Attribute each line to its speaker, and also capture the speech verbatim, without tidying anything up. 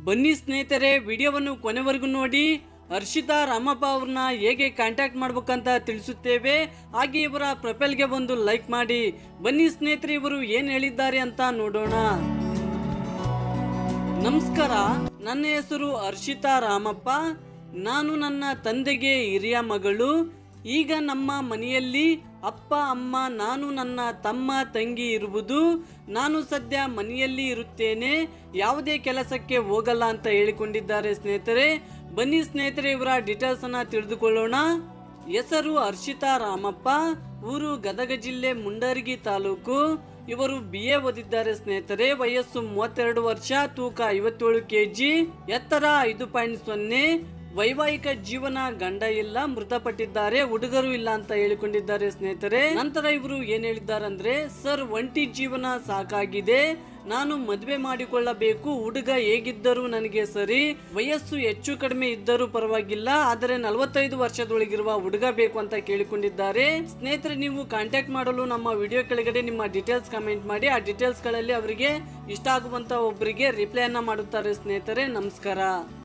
Speaker 1: ಬನ್ನಿ ಸ್ನೇಹಿತರೆ, ವಿಡಿಯೋವನ್ನು ಕೊನೆವರೆಗೂ ನೋಡಿ. ಹರ್ಷಿತಾ ರಾಮಪ್ಪ ಅವ್ರನ್ನ ಹೇಗೆ ಕಾಂಟ್ಯಾಕ್ಟ್ ಮಾಡ್ಬೇಕಂತ ತಿಳಿಸುತ್ತೇವೆ. ಹಾಗೆ ಇವರ ಪ್ರೊಫೈಲ್ಗೆ ಒಂದು ಲೈಕ್ ಮಾಡಿ. ಬನ್ನಿ ಸ್ನೇಹಿತರೆ, ಇವರು ಏನ್ ಹೇಳಿದ್ದಾರೆ ಅಂತ ನೋಡೋಣ. ನಮಸ್ಕಾರ, ನನ್ನ ಹೆಸರು ಹರ್ಷಿತಾ ರಾಮಪ್ಪ. ನಾನು ನನ್ನ ತಂದೆಗೆ ಹಿರಿಯ ಮಗಳು. ಈಗ ನಮ್ಮ ಮನೆಯಲ್ಲಿ ಅಪ್ಪ ಅಮ್ಮ ನಾನು ನನ್ನ ತಮ್ಮ ತಂಗಿ ಇರುವುದು. ನಾನು ಸದ್ಯ ಮನೆಯಲ್ಲಿ ಇರುತ್ತೇನೆ, ಯಾವುದೇ ಕೆಲಸಕ್ಕೆ ಹೋಗಲ್ಲ ಅಂತ ಹೇಳಿಕೊಂಡಿದ್ದಾರೆ ಸ್ನೇಹಿತರೆ. ಬನ್ನಿ ಸ್ನೇಹಿತರೆ, ಇವರ ಡೀಟೇಲ್ಸ್ ಅನ್ನ ತಿಳಿದುಕೊಳ್ಳೋಣ. ಹೆಸರು ಹರ್ಷಿತಾ ರಾಮಪ್ಪ, ಊರು ಗದಗ ಜಿಲ್ಲೆ ಮುಂಡರಗಿ ತಾಲೂಕು. ಇವರು ಬಿ ಎ ಓದಿದ್ದಾರೆ ಸ್ನೇಹಿತರೆ. ವಯಸ್ಸು ಮೂವತ್ತೆರಡು ವರ್ಷ, ತೂಕ ಐವತ್ತೇಳು ಕೆಜಿ, ಎತ್ತರ ಐದು ಪಾಯಿಂಟ್ ಸೊನ್ನೆ. ವೈವಾಹಿಕ ಜೀವನ ಗಂಡ ಇಲ್ಲ, ಮೃತಪಟ್ಟಿದ್ದಾರೆ, ಹುಡುಗರು ಇಲ್ಲ ಅಂತ ಹೇಳಿಕೊಂಡಿದ್ದಾರೆ ಸ್ನೇಹಿತರೆ. ನಂತರ ಇವರು ಏನ್ ಹೇಳಿದ್ದಾರೆ ಅಂದ್ರೆ, ಸರ್ ಒಂಟಿ ಜೀವನ ಸಾಕಾಗಿದೆ, ನಾನು ಮದುವೆ ಮಾಡಿಕೊಳ್ಳಬೇಕು. ಹುಡುಗ ಹೇಗಿದ್ದರೂ ನನಗೆ ಸರಿ, ವಯಸ್ಸು ಹೆಚ್ಚು ಕಡಿಮೆ ಇದ್ದರೂ ಪರವಾಗಿಲ್ಲ, ಆದರೆ ನಲವತ್ತೈದು ವರ್ಷದೊಳಗಿರುವ ಹುಡುಗ ಬೇಕು ಅಂತ ಕೇಳಿಕೊಂಡಿದ್ದಾರೆ ಸ್ನೇಹಿತರೆ. ನೀವು ಕಾಂಟ್ಯಾಕ್ಟ್ ಮಾಡಲು ನಮ್ಮ ವಿಡಿಯೋ ಕೆಳಗಡೆ ನಿಮ್ಮ ಡೀಟೇಲ್ಸ್ ಕಮೆಂಟ್ ಮಾಡಿ. ಆ ಡೀಟೇಲ್ಸ್ ಗಳಲ್ಲಿ ಅವರಿಗೆ ಇಷ್ಟ ಆಗುವಂತ ಒಬ್ಬರಿಗೆ ರಿಪ್ಲೈ ಅನ್ನ ಮಾಡುತ್ತಾರೆ ಸ್ನೇಹಿತರೆ. ನಮಸ್ಕಾರ.